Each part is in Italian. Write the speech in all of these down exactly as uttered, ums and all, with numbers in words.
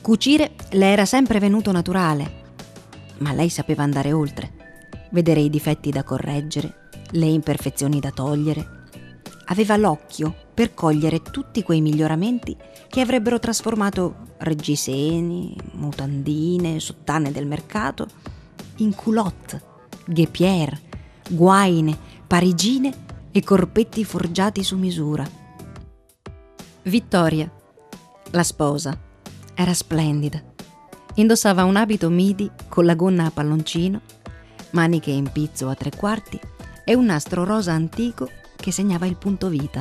Cucire le era sempre venuto naturale, ma lei sapeva andare oltre, vedere i difetti da correggere, le imperfezioni da togliere. Aveva l'occhio per cogliere tutti quei miglioramenti che avrebbero trasformato reggiseni, mutandine, sottane del mercato in culotte, guépière, guaine, parigine e corpetti forgiati su misura. Vittoria, la sposa, era splendida. Indossava un abito midi con la gonna a palloncino, maniche in pizzo a tre quarti e un nastro rosa antico che segnava il punto vita.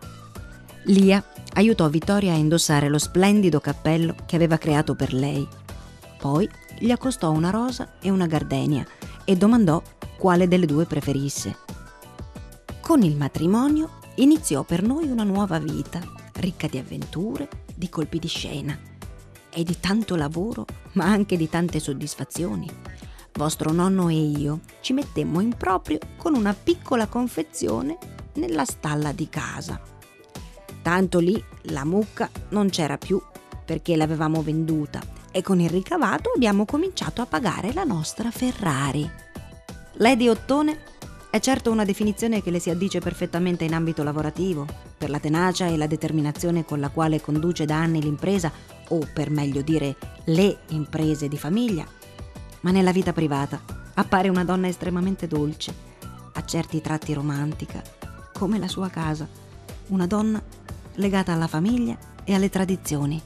Lia aiutò Vittoria a indossare lo splendido cappello che aveva creato per lei. Poi gli accostò una rosa e una gardenia e domandò quale delle due preferisse. Con il matrimonio iniziò per noi una nuova vita, ricca di avventure, di colpi di scena e di tanto lavoro, ma anche di tante soddisfazioni. Vostro nonno e io ci mettemmo in proprio con una piccola confezione nella stalla di casa. Tanto lì la mucca non c'era più perché l'avevamo venduta e con il ricavato abbiamo cominciato a pagare la nostra Ferrari. Lady Ottone è certo una definizione che le si addice perfettamente in ambito lavorativo, per la tenacia e la determinazione con la quale conduce da anni l'impresa, o per meglio dire le imprese di famiglia. Ma nella vita privata appare una donna estremamente dolce, a certi tratti romantica, come la sua casa, una donna legata alla famiglia e alle tradizioni.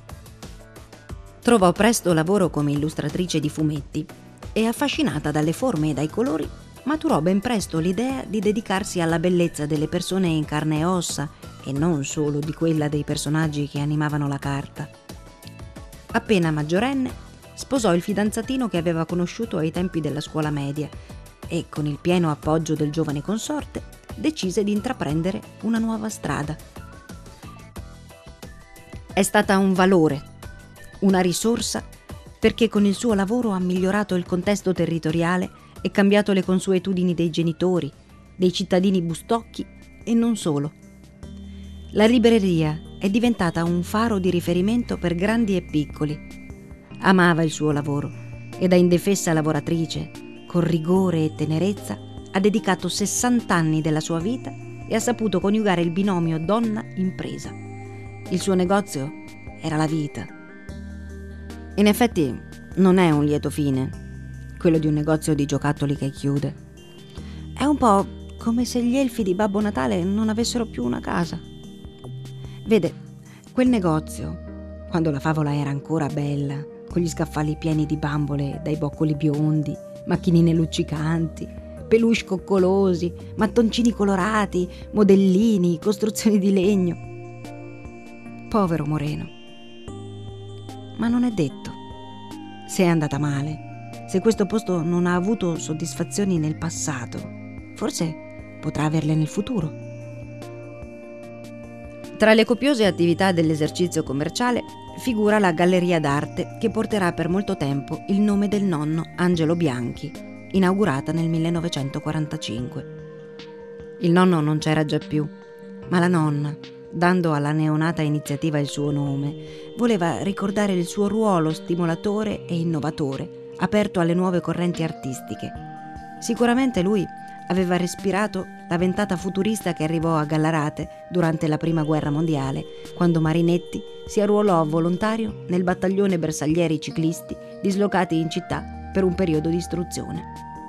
Trovò presto lavoro come illustratrice di fumetti e, affascinata dalle forme e dai colori, maturò ben presto l'idea di dedicarsi alla bellezza delle persone in carne e ossa e non solo di quella dei personaggi che animavano la carta. Appena maggiorenne, sposò il fidanzatino che aveva conosciuto ai tempi della scuola media e, con il pieno appoggio del giovane consorte, decise di intraprendere una nuova strada. È stata un valore, una risorsa, perché con il suo lavoro ha migliorato il contesto territoriale e cambiato le consuetudini dei genitori, dei cittadini bustocchi e non solo. La libreria è diventata un faro di riferimento per grandi e piccoli. Amava il suo lavoro e da indefessa lavoratrice, con rigore e tenerezza, ha dedicato sessanta anni della sua vita e ha saputo coniugare il binomio donna-impresa. Il suo negozio era la vita. In effetti non è un lieto fine quello di un negozio di giocattoli che chiude. È un po' come se gli elfi di Babbo Natale non avessero più una casa. Vede, quel negozio, quando la favola era ancora bella, con gli scaffali pieni di bambole dai boccoli biondi, macchinine luccicanti, peluche coccolosi, mattoncini colorati, modellini, costruzioni di legno. Povero Moreno. Ma non è detto. Se è andata male, se questo posto non ha avuto soddisfazioni nel passato, forse potrà averle nel futuro. Tra le copiose attività dell'esercizio commerciale figura la galleria d'arte che porterà per molto tempo il nome del nonno Angelo Bianchi, inaugurata nel millenovecentoquarantacinque. Il nonno non c'era già più, ma la nonna, dando alla neonata iniziativa il suo nome, voleva ricordare il suo ruolo stimolatore e innovatore, aperto alle nuove correnti artistiche. Sicuramente lui aveva respirato la ventata futurista che arrivò a Gallarate durante la Prima Guerra Mondiale, quando Marinetti si arruolò volontario nel battaglione bersaglieri ciclisti dislocati in città per un periodo di istruzione.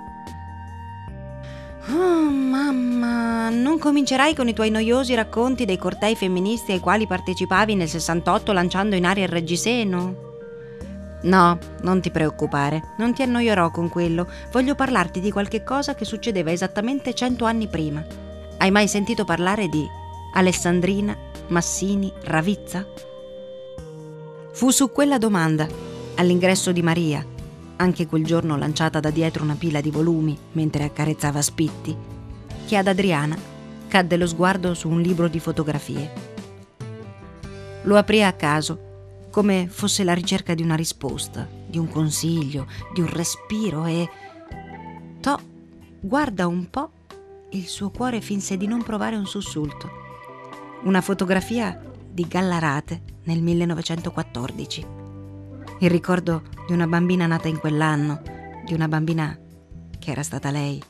Oh, mamma, non comincerai con i tuoi noiosi racconti dei cortei femministi ai quali partecipavi nel sessantotto lanciando in aria il reggiseno? No, non ti preoccupare, non ti annoierò con quello. Voglio parlarti di qualche cosa che succedeva esattamente cento anni prima. Hai mai sentito parlare di Alessandrina Massini Ravizza? Fu su quella domanda, all'ingresso di Maria, anche quel giorno lanciata da dietro una pila di volumi mentre accarezzava Spitti, che ad Adriana cadde lo sguardo su un libro di fotografie. Lo aprì a caso, come fosse la ricerca di una risposta, di un consiglio, di un respiro e... Toh, guarda un po', il suo cuore finse di non provare un sussulto. Una fotografia di Gallarate nel millenovecentoquattordici. il ricordo di una bambina nata in quell'anno, di una bambina che era stata lei.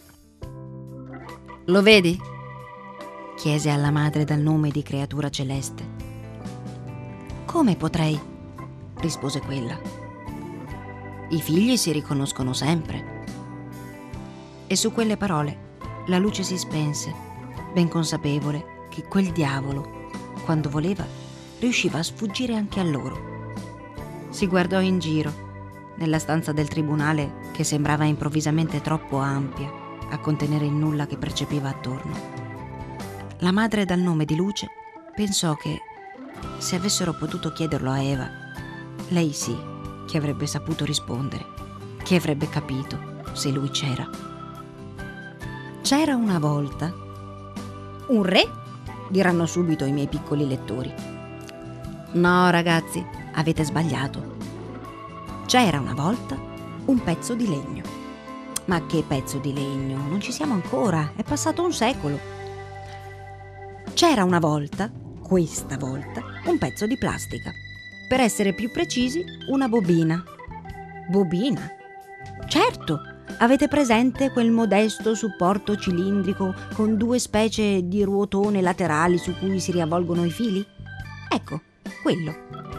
Lo vedi? Chiese alla madre dal nome di creatura celeste. Come potrei? Rispose quella. I figli si riconoscono sempre. E su quelle parole la luce si spense, ben consapevole che quel diavolo, quando voleva, riusciva a sfuggire anche a loro. Si guardò in giro, nella stanza del tribunale che sembrava improvvisamente troppo ampia a contenere il nulla che percepiva attorno. La madre dal nome di Luce pensò che, se avessero potuto chiederlo a Eva, lei sì che avrebbe saputo rispondere, che avrebbe capito se lui c'era. C'era una volta un re? Diranno subito i miei piccoli lettori. No, ragazzi, avete sbagliato. C'era una volta un pezzo di legno. Ma che pezzo di legno? Non ci siamo ancora, è passato un secolo. C'era una volta, questa volta, un pezzo di plastica. Per essere più precisi, una bobina. Bobina? Certo! Avete presente quel modesto supporto cilindrico con due specie di ruotone laterali su cui si riavvolgono i fili? Ecco, quello.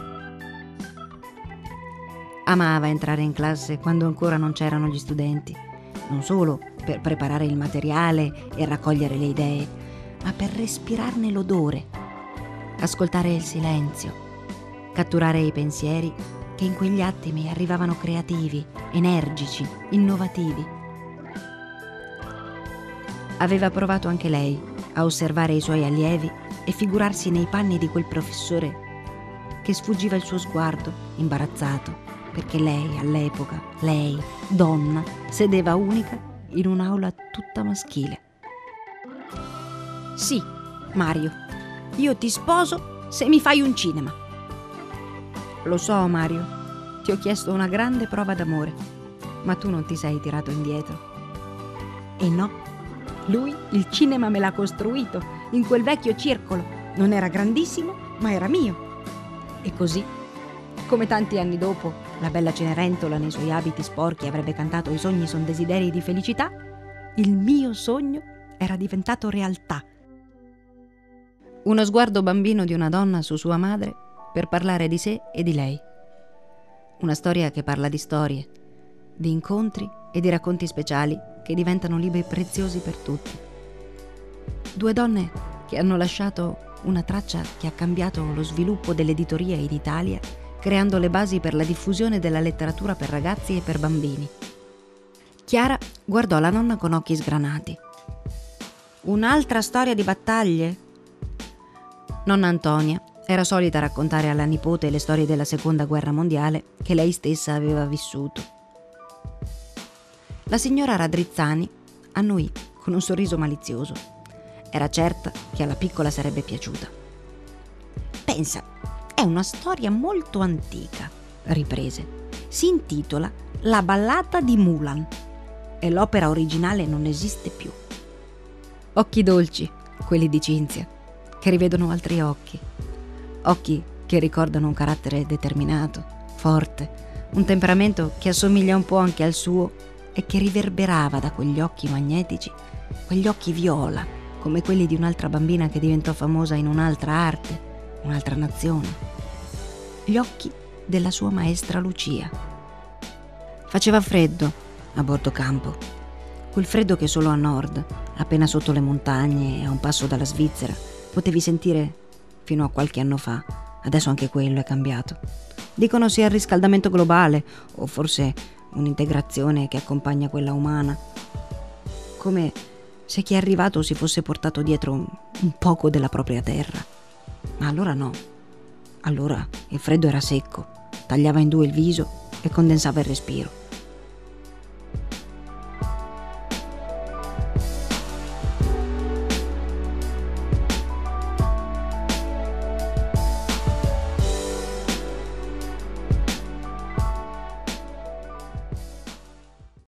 Amava entrare in classe quando ancora non c'erano gli studenti, non solo per preparare il materiale e raccogliere le idee, ma per respirarne l'odore, ascoltare il silenzio, catturare i pensieri che in quegli attimi arrivavano creativi, energici, innovativi. Aveva provato anche lei a osservare i suoi allievi e figurarsi nei panni di quel professore che sfuggiva il suo sguardo, imbarazzato, perché lei, all'epoca, lei, donna, sedeva unica in un'aula tutta maschile. Sì, Mario, io ti sposo se mi fai un cinema. Lo so, Mario, ti ho chiesto una grande prova d'amore, ma tu non ti sei tirato indietro. E no, lui il cinema me l'ha costruito in quel vecchio circolo. Non era grandissimo, ma era mio. E così, come tanti anni dopo, la bella Cenerentola nei suoi abiti sporchi avrebbe cantato "I sogni son desideri di felicità", il mio sogno era diventato realtà. Uno sguardo bambino di una donna su sua madre per parlare di sé e di lei. Una storia che parla di storie, di incontri e di racconti speciali che diventano libri preziosi per tutti. Due donne che hanno lasciato una traccia che ha cambiato lo sviluppo dell'editoria in Italia, creando le basi per la diffusione della letteratura per ragazzi e per bambini. Chiara guardò la nonna con occhi sgranati. Un'altra storia di battaglie? Nonna Antonia era solita raccontare alla nipote le storie della seconda guerra mondiale che lei stessa aveva vissuto. La signora Radrizzani annuì con un sorriso malizioso. Era certa che alla piccola sarebbe piaciuta. Pensa, è una storia molto antica, riprese. Si intitola La ballata di Mulan e l'opera originale non esiste più. Occhi dolci, quelli di Cinzia, che rivedono altri occhi. Occhi che ricordano un carattere determinato, forte, un temperamento che assomiglia un po' anche al suo e che riverberava da quegli occhi magnetici, quegli occhi viola, come quelli di un'altra bambina che diventò famosa in un'altra arte, un'altra nazione. Gli occhi della sua maestra Lucia. Faceva freddo a bordo campo, quel freddo che solo a nord, appena sotto le montagne e a un passo dalla Svizzera, potevi sentire fino a qualche anno fa. Adesso anche quello è cambiato. Dicono sia il riscaldamento globale o forse un'integrazione che accompagna quella umana. Come se chi è arrivato si fosse portato dietro un, un poco della propria terra. Ma allora no. Allora il freddo era secco, tagliava in due il viso e condensava il respiro.